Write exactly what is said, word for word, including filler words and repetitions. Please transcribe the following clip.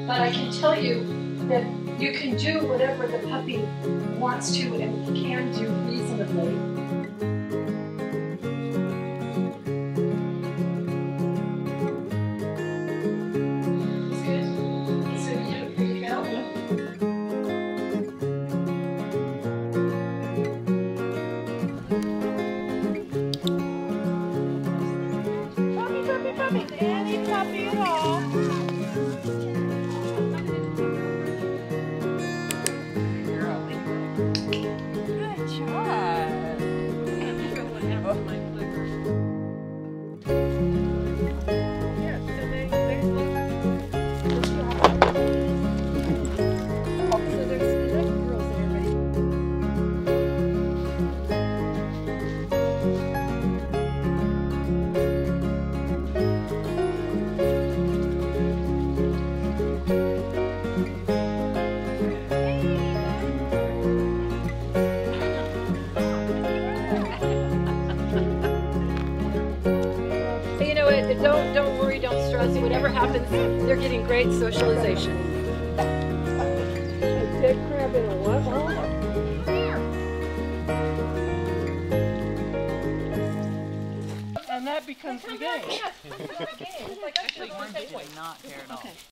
But I can tell you that you can do whatever the puppy wants to and can do reasonably. It's good. So you have a pretty go. Puppy, puppy, puppy. Any puppy at all. Good job. Here, so they, they look. Oh, so there's enough girls there, right? You know what? Don't don't worry. Don't stress. Whatever happens, they're getting great socialization. A dead crab in a what? And that becomes the game. Actually, orange did not care at all.